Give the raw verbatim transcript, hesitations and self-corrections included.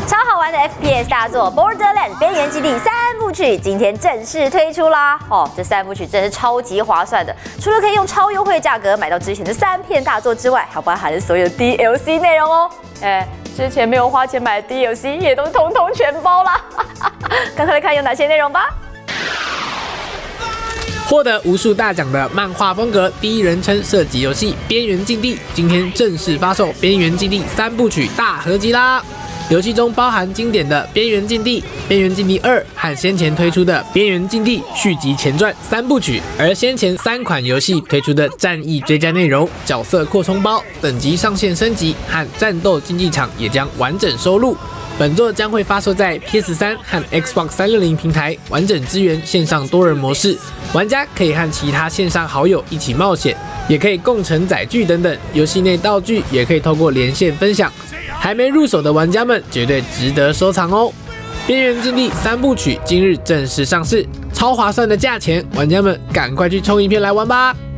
超好玩的 F P S 大作《Borderlands 边缘基地》三部曲今天正式推出啦！哦，这三部曲真是超级划算的，除了可以用超优惠价格买到之前的三片大作之外，还包含了所有 D L C 内容哦。哎，之前没有花钱买的 D L C 也都通通全包啦！赶快来看有哪些内容吧。 获得无数大奖的漫画风格第一人称射击游戏《边缘禁地》，今天正式发售《边缘禁地》三部曲大合集啦！游戏中包含经典的《边缘禁地》、《边缘禁地二》和先前推出的《边缘禁地》续集前传三部曲，而先前三款游戏推出的战役追加内容、角色扩充包、等级上限升级和战斗竞技场也将完整收录。 本作将会发售在 P S 三和 Xbox 三六零平台，完整支援线上多人模式，玩家可以和其他线上好友一起冒险，也可以共乘载具等等。游戏内道具也可以透过连线分享。还没入手的玩家们绝对值得收藏哦！边缘禁地三部曲今日正式上市，超划算的价钱，玩家们赶快去冲一片来玩吧！